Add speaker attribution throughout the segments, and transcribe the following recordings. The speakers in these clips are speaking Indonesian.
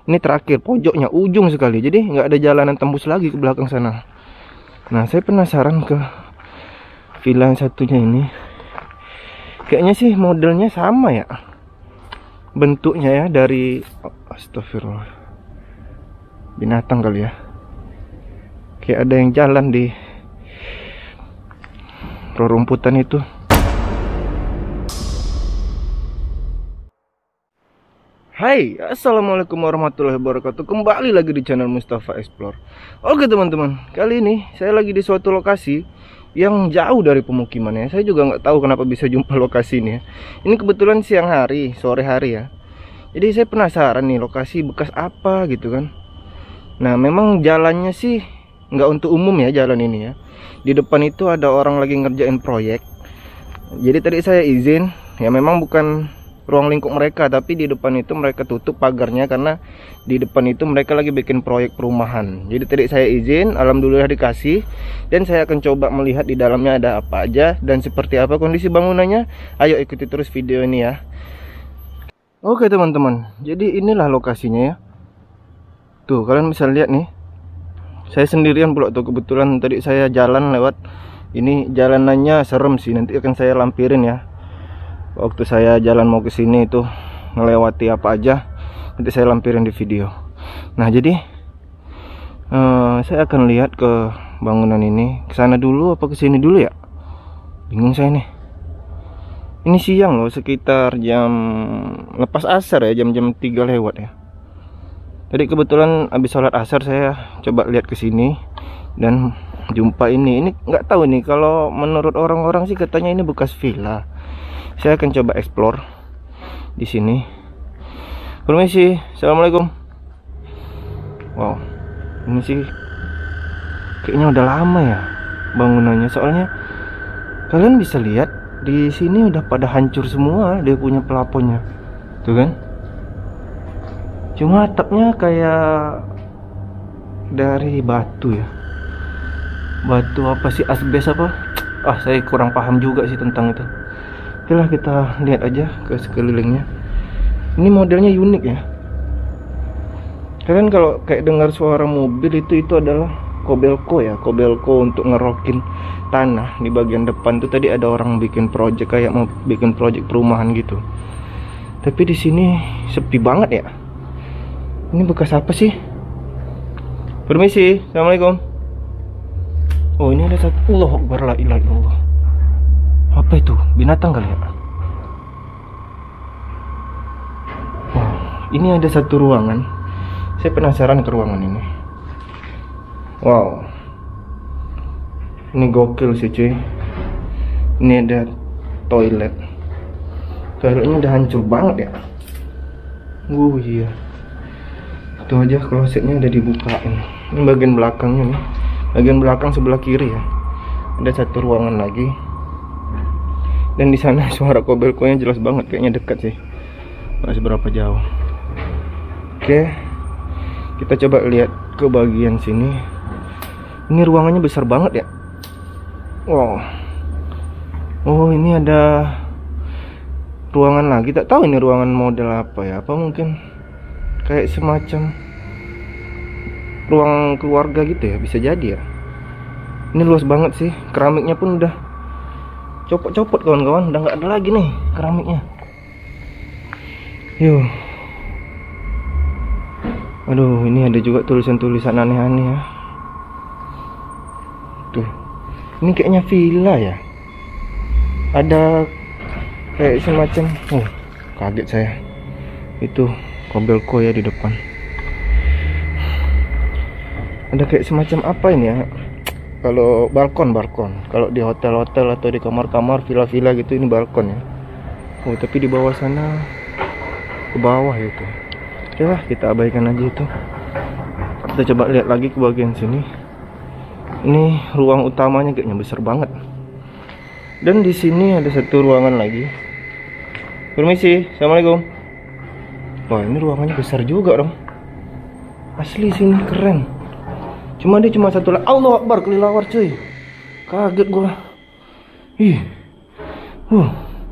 Speaker 1: Ini terakhir, pojoknya, ujung sekali. Jadi nggak ada jalanan tembus lagi ke belakang sana. Nah, saya penasaran ke villa yang satunya ini. Kayaknya sih modelnya sama ya. Bentuknya ya dari astagfirullah. Binatang kali ya. Kayak ada yang jalan di rerumputan itu. Hai, assalamualaikum warahmatullahi wabarakatuh. Kembali lagi di channel Mustafa Explore. Oke teman-teman, kali ini saya lagi di suatu lokasi yang jauh dari pemukimannya. Saya juga nggak tahu kenapa bisa jumpa lokasi ini ya. Ini kebetulan siang hari, sore hari ya. Jadi saya penasaran nih, lokasi bekas apa gitu kan. Nah, memang jalannya sih nggak untuk umum ya jalan ini ya. Di depan itu ada orang lagi ngerjain proyek. Jadi tadi saya izin, ya memang bukan ruang lingkup mereka, tapi di depan itu mereka tutup pagarnya karena di depan itu mereka lagi bikin proyek perumahan. Jadi tadi saya izin, alhamdulillah dikasih, dan saya akan coba melihat di dalamnya ada apa aja dan seperti apa kondisi bangunannya. Ayo ikuti terus video ini ya. Oke teman-teman, jadi inilah lokasinya ya. Tuh kalian bisa lihat nih, saya sendirian pula tuh, kebetulan tadi saya jalan lewat ini. Jalanannya serem sih, nanti akan saya lampirin ya. Waktu saya jalan mau ke sini itu melewati apa aja, nanti saya lampirin di video. Nah jadi saya akan lihat ke bangunan ini. Ke sana dulu apa ke sini dulu ya? Bingung saya nih. Ini siang loh, sekitar jam lepas asar ya, jam-jam 3 lewat ya. Tadi kebetulan habis sholat asar saya coba lihat ke sini dan jumpa ini. Ini nggak tahu nih, kalau menurut orang-orang sih katanya ini bekas villa. Saya akan coba explore di sini. Permisi, assalamualaikum. Wow, ini sih kayaknya udah lama ya bangunannya. Soalnya kalian bisa lihat di sini udah pada hancur semua dia punya pelafonnya, tuh kan? Cuma atapnya kayak dari batu ya. Batu apa sih, asbes apa? Saya kurang paham juga sih tentang itu. Oke lah, kita lihat aja ke sekelilingnya. Ini modelnya unik ya. Kalian kalau kayak dengar suara mobil itu adalah kobelko ya. Kobelko untuk ngerokin tanah di bagian depan tuh. Tadi ada orang bikin project, kayak mau bikin project perumahan gitu. Tapi di sini sepi banget ya. Ini bekas apa sih? Permisi, assalamualaikum. Oh, ini ada satu. Allahu Akbar, la ilaha illallah. Apa itu? Binatang kali ya? Wow, ini ada satu ruangan. Saya penasaran ke ruangan ini. Wow, ini gokil sih cuy. Ini ada toilet. Toiletnya udah hancur banget ya. Iya. Itu aja klosetnya udah dibukain. Ini bagian belakangnya nih. Bagian belakang sebelah kiri ya. Ada satu ruangan lagi. Dan di sana suara kobelkonya jelas banget, kayaknya dekat sih. Nggak seberapa jauh. Oke. Kita coba lihat ke bagian sini. Ini ruangannya besar banget ya. Wow. Oh, ini ada ruangan lagi. Tak tahu ini ruangan model apa ya. Apa mungkin kayak semacam ruang keluarga gitu ya, bisa jadi ya. Ini luas banget sih. Keramiknya pun udah copot-copot kawan-kawan, udah nggak ada lagi nih keramiknya. Yuh. Aduh, ini ada juga tulisan-tulisan aneh-aneh ya. Tuh, ini kayaknya villa ya. Ada kayak semacam, kaget saya. Itu kobelko ya di depan. Ada kayak semacam apa ini ya? Kalau balkon. Kalau di hotel-hotel atau di kamar-kamar villa-villa gitu, ini balkon ya. Oh, tapi di bawah sana, ke bawah ya itu. Oke lah, kita abaikan aja itu. Kita coba lihat lagi ke bagian sini. Ini ruang utamanya kayaknya besar banget. Dan di sini ada satu ruangan lagi. Permisi, assalamualaikum. Wah, ini ruangannya besar juga dong. Asli sini keren. Cuma dia cuma satu lah. Allahu Akbar, kelilawar cuy. Kaget gua.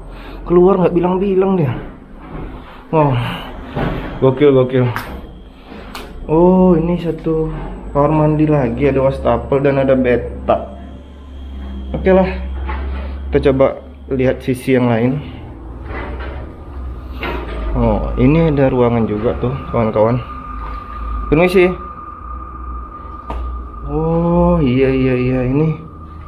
Speaker 1: Keluar nggak bilang-bilang dia. Wow, gokil. Oh, ini satu kamar mandi lagi, ada wastafel dan ada bathtub. Oke lah, kita coba lihat sisi yang lain. Oh, ini ada ruangan juga tuh, kawan-kawan. Permisi. Oh, iya, ini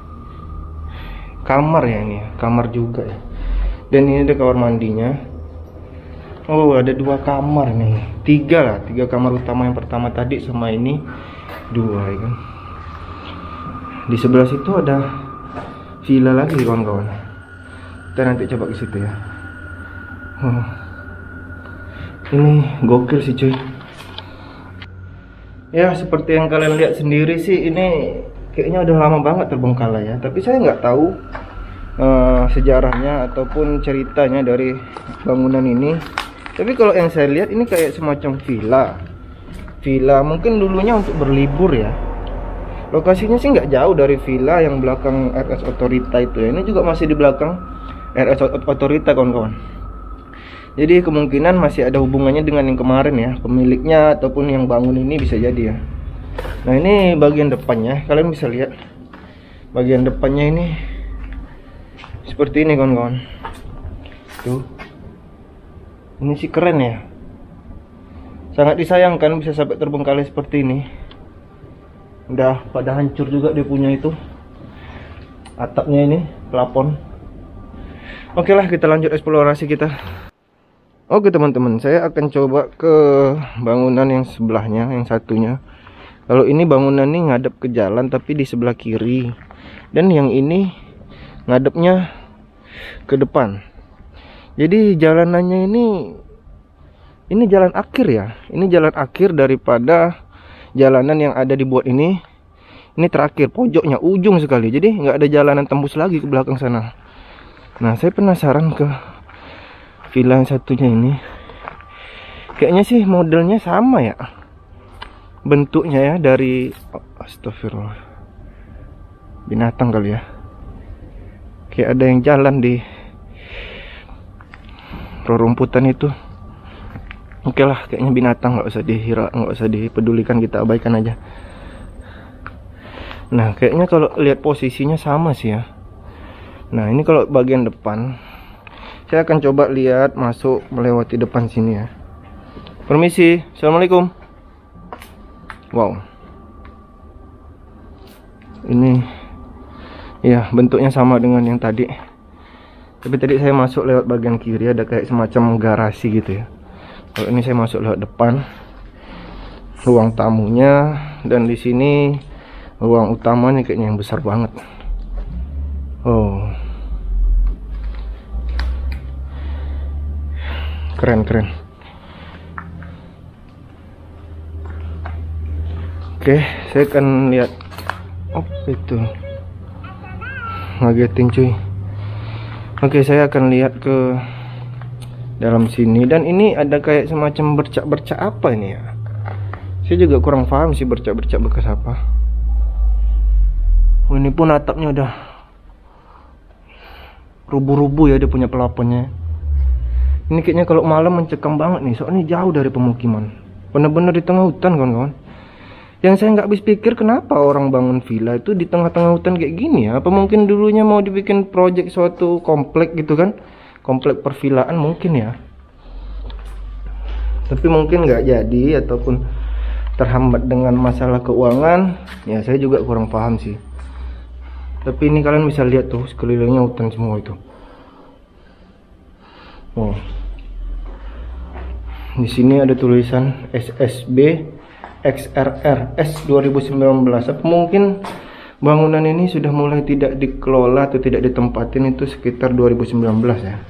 Speaker 1: kamar ya, ini kamar juga ya. Dan ini ada kamar mandinya. Oh, ada 2 kamar nih, 3 lah, 3 kamar utama yang pertama tadi sama ini 2 ya kan. Di sebelah situ ada villa lagi kawan-kawan. Kita nanti coba ke situ ya. Oh, ini gokil sih cuy. Ya seperti yang kalian lihat sendiri sih, ini kayaknya udah lama banget terbengkalai ya. Tapi saya nggak tahu sejarahnya ataupun ceritanya dari bangunan ini. Tapi kalau yang saya lihat ini kayak semacam villa mungkin dulunya untuk berlibur ya. Lokasinya sih nggak jauh dari villa yang belakang RS Otorita itu ya. Ini juga masih di belakang RS Otorita kawan-kawan. Jadi kemungkinan masih ada hubungannya dengan yang kemarin ya, pemiliknya ataupun yang bangun ini bisa jadi ya. Nah ini bagian depannya, kalian bisa lihat bagian depannya ini seperti ini kawan-kawan. Tuh, ini sih keren ya. Sangat disayangkan bisa sampai terbengkalai seperti ini. Udah pada hancur juga dia punya itu atapnya ini, plafon. Oke lah, kita lanjut eksplorasi kita. Oke teman-teman, saya akan coba ke bangunan yang sebelahnya, yang satunya. Kalau ini bangunan ini ngadep ke jalan tapi di sebelah kiri, dan yang ini ngadepnya ke depan. Jadi jalanannya ini jalan akhir ya. Ini jalan akhir daripada jalanan yang ada dibuat ini. Ini terakhir, pojoknya ujung sekali. Jadi nggak ada jalanan tembus lagi ke belakang sana. Nah, saya penasaran ke villa yang satunya ini. Kayaknya sih modelnya sama ya. Bentuknya ya dari astagfirullah. Binatang kali ya. Kayak ada yang jalan di rerumputan itu. Oke lah, kayaknya binatang, nggak usah dipedulikan, kita abaikan aja. Nah, kayaknya kalau lihat posisinya sama sih ya. Nah, ini kalau bagian depan, saya akan coba lihat masuk melewati depan sini ya. Permisi, assalamualaikum. Wow, ini ya bentuknya sama dengan yang tadi. Tapi tadi saya masuk lewat bagian kiri, ada kayak semacam garasi gitu ya. Kalau ini saya masuk lewat depan, ruang tamunya, dan di sini ruang utamanya kayaknya yang besar banget. Oh, keren. Oke, saya akan lihat. Oh, itu ngagetin cuy. Oke, saya akan lihat ke dalam sini, dan ini ada kayak semacam bercak-bercak apa ini ya. Saya juga kurang paham sih bercak-bercak bekas apa. Oh, ini pun atapnya udah rubuh-rubuh ya, dia punya pelafonnya. Ini kayaknya kalau malam mencekam banget nih, soalnya jauh dari pemukiman. Bener-bener di tengah hutan kawan-kawan. Yang saya nggak habis pikir, kenapa orang bangun villa itu di tengah-tengah hutan kayak gini ya? Apa mungkin dulunya mau dibikin project suatu komplek gitu kan? Komplek pervilaan mungkin ya. Tapi mungkin nggak jadi ataupun terhambat dengan masalah keuangan. Ya saya juga kurang paham sih. Tapi ini kalian bisa lihat tuh, sekelilingnya hutan semua itu. Oh. Di sini ada tulisan SSB XRRS 2019. Apa mungkin bangunan ini sudah mulai tidak dikelola atau tidak ditempatin itu sekitar 2019 ya.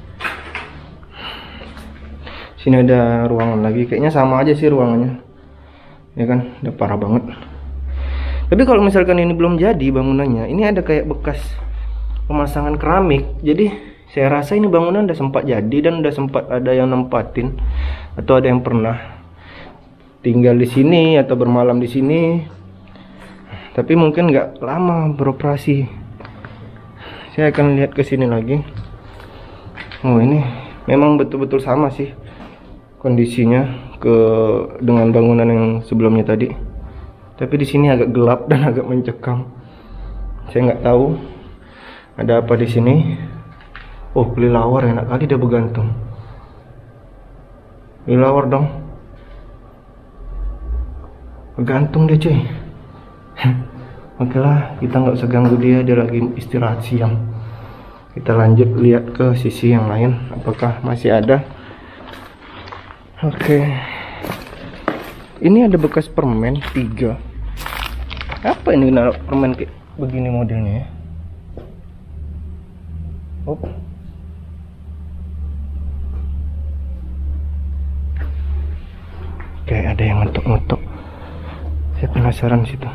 Speaker 1: Sini ada ruangan lagi, kayaknya sama aja sih ruangannya. Ya kan, udah parah banget. Tapi kalau misalkan ini belum jadi bangunannya, ini ada kayak bekas pemasangan keramik. Jadi saya rasa ini bangunan udah sempat jadi dan udah sempat ada yang nempatin atau ada yang pernah tinggal di sini atau bermalam di sini, tapi mungkin nggak lama beroperasi. Saya akan lihat ke sini lagi. Oh, ini memang betul-betul sama sih kondisinya, dengan bangunan yang sebelumnya tadi. Tapi di sini agak gelap dan agak mencekam. Saya nggak tahu ada apa di sini. Oh, kelelawar, enak kali dia bergantung. Kelelawar dong. Bergantung dia cuy. Oke lah, kita nggak usah ganggu dia lagi istirahat siang. Kita lanjut lihat ke sisi yang lain, apakah masih ada. Oke. Ini ada bekas permen 3. Apa ini naruh permen kayak begini modelnya ya? Oh. Kayak ada yang ngetok-ngetok. Saya penasaran situ.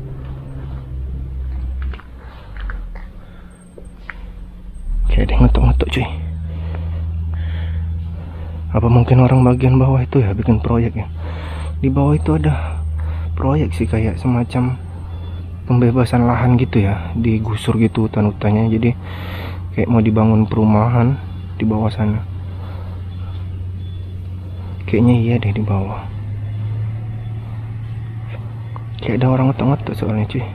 Speaker 1: Kayak ada yang ngetok-ngetok cuy. Apa mungkin orang bagian bawah itu ya bikin proyek ya? Di bawah itu ada proyek sih, kayak semacam pembebasan lahan gitu ya, digusur gitu hutan-hutannya, jadi kayak mau dibangun perumahan di bawah sana. Kayaknya iya deh di bawah. Kayak ada orang ngetok-ngetok soalnya cuy.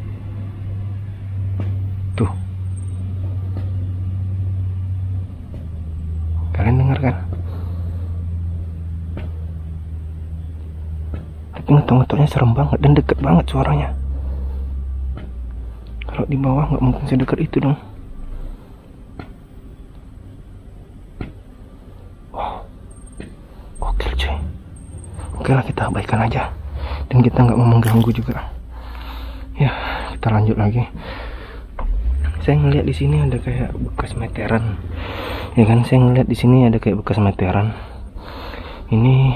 Speaker 1: Tuh. Kalian dengar kan? Tapi ngetok-ngetoknya serem banget dan deket banget suaranya. Kalau di bawah nggak mungkin sedekat itu dong. Wow, gokil cuy. Oke lah, kita abaikan aja. Dan kita nggak mau mengganggu juga. Ya, kita lanjut lagi. Saya ngeliat di sini ada kayak bekas meteran. Ya kan, saya ngeliat di sini ada kayak bekas meteran. Ini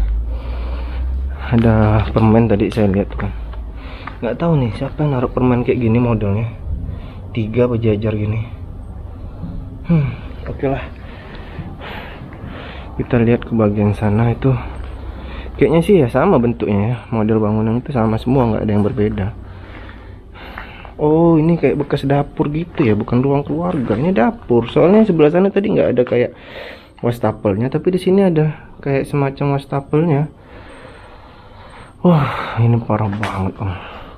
Speaker 1: ada permen tadi saya lihat kan. Nggak tahu nih siapa yang naruh permen kayak gini modelnya. 3 berjajar gini. Oke lah. Kita lihat ke bagian sana itu. Kayaknya sih ya sama bentuknya ya. Model bangunan itu sama semua, nggak ada yang berbeda. Oh, ini kayak bekas dapur gitu ya, bukan ruang keluarga. Ini dapur. Soalnya sebelah sana tadi nggak ada kayak wastafelnya, tapi di sini ada kayak semacam wastafelnya. Wah, ini parah banget om.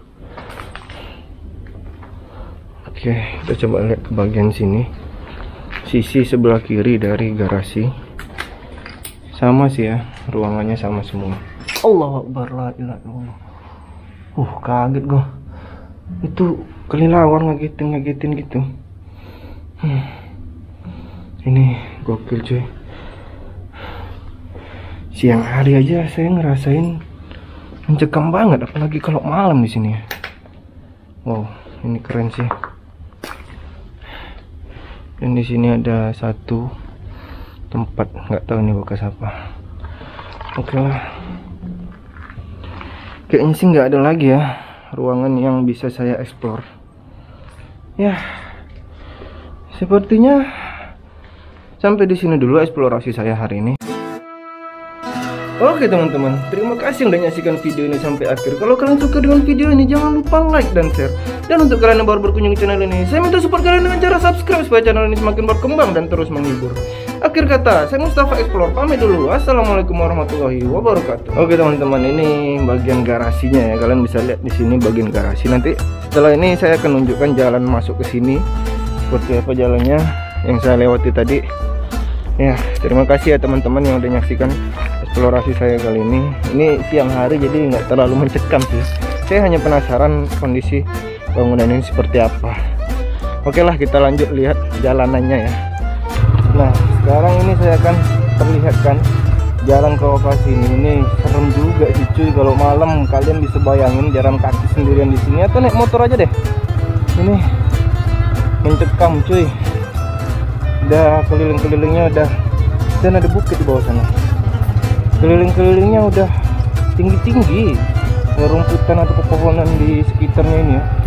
Speaker 1: Oke, kita coba lihat ke bagian sini. Sisi sebelah kiri dari garasi. Sama sih ya, ruangannya sama semua. Allahu Akbar, la ilaha illallah. Kaget gua. Itu kelelawar ngagetin gitu. Ini gokil cuy. Siang hari aja saya ngerasain mencekam banget, apalagi kalau malam di sini. Wow, ini keren sih. Dan di sini ada satu tempat, nggak tahu ini bekas apa. Oke lah. Kayaknya sih nggak ada lagi ya ruangan yang bisa saya explore. Ya, sepertinya sampai di sini dulu eksplorasi saya hari ini. Oke teman-teman, terima kasih udah menyaksikan video ini sampai akhir. Kalau kalian suka dengan video ini, jangan lupa like dan share. Dan untuk kalian yang baru berkunjung ke channel ini, saya minta support kalian dengan cara subscribe supaya channel ini semakin berkembang dan terus menghibur. Akhir kata, saya Mustafa Explore pamit dulu. Assalamualaikum warahmatullahi wabarakatuh. Oke teman-teman, ini bagian garasinya ya. Kalian bisa lihat di sini bagian garasi. Nanti setelah ini saya akan tunjukkan jalan masuk ke sini. Seperti apa jalannya yang saya lewati tadi. Ya, terima kasih ya teman-teman yang udah menyaksikan eksplorasi saya kali ini. Ini siang hari jadi nggak terlalu mencekam sih. Saya hanya penasaran kondisi bangunan ini seperti apa. Oke lah, kita lanjut lihat jalanannya ya. Nah, sekarang ini saya akan perlihatkan jalan ke lokasi ini. Ini serem juga sih cuy, kalau malam kalian bisa bayangin jalan kaki sendirian di sini atau naik motor aja deh. Ini mencekam cuy. Udah keliling-kelilingnya udah, dan ada bukit di bawah sana. Keliling-kelilingnya udah tinggi-tinggi, rumputan atau pepohonan di sekitarnya ini ya.